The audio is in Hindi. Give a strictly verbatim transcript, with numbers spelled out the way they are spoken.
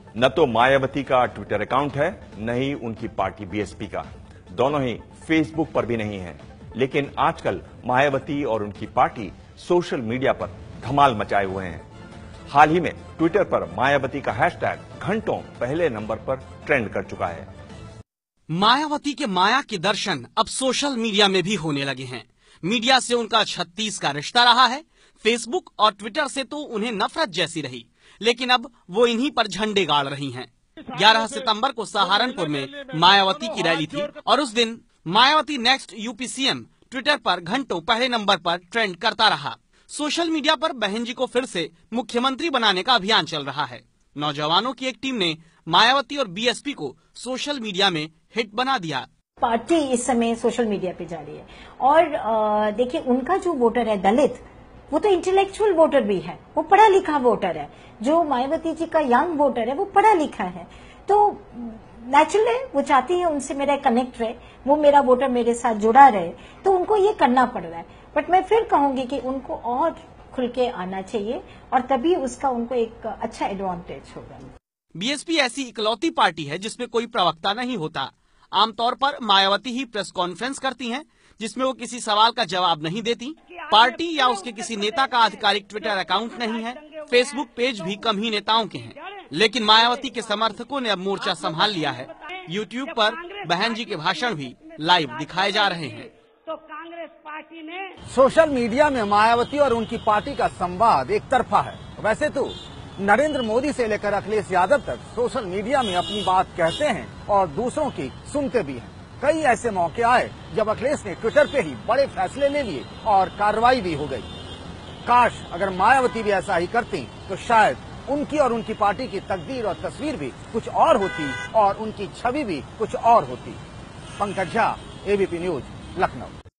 न तो मायावती का ट्विटर अकाउंट है, न ही उनकी पार्टी बीएसपी का। दोनों ही फेसबुक पर भी नहीं है। लेकिन आजकल मायावती और उनकी पार्टी सोशल मीडिया पर धमाल मचाए हुए हैं। हाल ही में ट्विटर पर मायावती का हैशटैग घंटों पहले नंबर पर ट्रेंड कर चुका है। मायावती के माया के दर्शन अब सोशल मीडिया में भी होने लगे हैं। मीडिया से उनका छत्तीस का रिश्ता रहा है। फेसबुक और ट्विटर से तो उन्हें नफरत जैसी रही, लेकिन अब वो इन्हीं पर झंडे गाड़ रही हैं। ग्यारह सितंबर को सहारनपुर में मायावती की रैली थी और उस दिन Mayawati next UP CM Twitter पर घंटों पहले नंबर पर ट्रेंड करता रहा। सोशल मीडिया पर बहन जी को फिर से मुख्यमंत्री बनाने का अभियान चल रहा है। नौजवानों की एक टीम ने मायावती और बीएसपी को सोशल मीडिया में हिट बना दिया। पार्टी इस समय सोशल मीडिया पे जा रही है और देखिए उनका जो वोटर है दलित, वो तो इंटेलेक्चुअल वोटर भी है, वो पढ़ा लिखा वोटर है। जो मायावती जी का यंग वोटर है वो पढ़ा लिखा है, तो नेचुरल है वो चाहती है उनसे मेरा कनेक्ट रहे, वो मेरा वोटर मेरे साथ जुड़ा रहे, तो उनको ये करना पड़ रहा है। बट मैं फिर कहूंगी कि उनको और खुल के आना चाहिए और तभी उसका उनको एक अच्छा एडवांटेज होगा। बीएसपी ऐसी इकलौती पार्टी है जिसमें कोई प्रवक्ता नहीं होता। आमतौर पर मायावती ही प्रेस कॉन्फ्रेंस करती हैं, जिसमें वो किसी सवाल का जवाब नहीं देती। पार्टी या उसके किसी नेता का आधिकारिक ट्विटर अकाउंट नहीं है। फेसबुक पेज भी कम ही नेताओं के हैं। लेकिन मायावती के समर्थकों ने अब मोर्चा संभाल लिया है। यूट्यूब पर बहन जी के भाषण भी लाइव दिखाए जा रहे हैं। तो कांग्रेस पार्टी ने सोशल मीडिया में मायावती और उनकी पार्टी का संवाद एक तरफा है। वैसे तो नरेंद्र मोदी से लेकर अखिलेश यादव तक सोशल मीडिया में अपनी बात कहते हैं और दूसरों की सुनते भी हैं। कई ऐसे मौके आए जब अखिलेश ने ट्विटर पे ही बड़े फैसले ले लिए और कार्रवाई भी हो गई। काश अगर मायावती भी ऐसा ही करती तो शायद उनकी और उनकी पार्टी की तकदीर और तस्वीर भी कुछ और होती और उनकी छवि भी कुछ और होती। Pankaj Jha, ABP news, Lucknow.